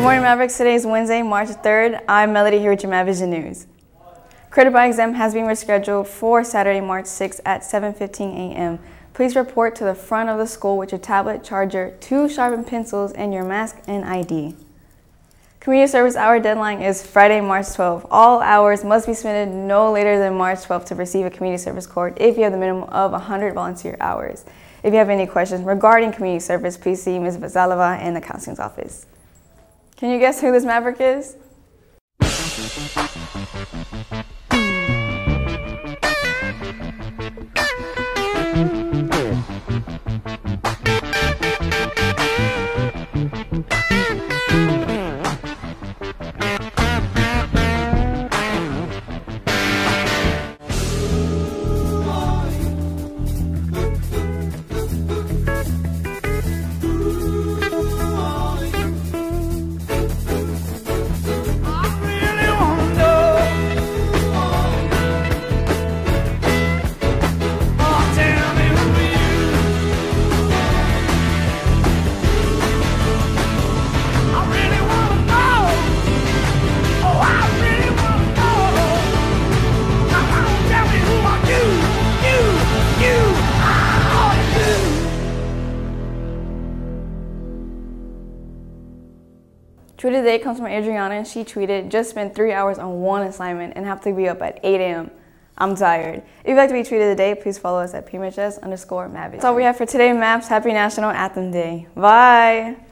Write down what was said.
morning, Mavericks. Today is Wednesday, March 3rd. I'm Melody here with your MAVision News. Credit by exam has been rescheduled for Saturday, March 6th at 7:15 a.m. Please report to the front of the school with your tablet, charger, 2 sharpened pencils, and your mask and ID. Community service hour deadline is Friday, March 12th. All hours must be submitted no later than March 12th to receive a community service card if you have the minimum of 100 volunteer hours. If you have any questions regarding community service, please see Ms. Vazalova in the counseling's office. Can you guess who this Maverick is? Tweet of the day comes from Adriana, and she tweeted, "Just spent 3 hours on one assignment and have to be up at 8 a.m. I'm tired." If you'd like to be tweeted of the day, please follow us at PMHS_MAVision. That's all we have for today, Maps. Happy National Anthem Day. Bye.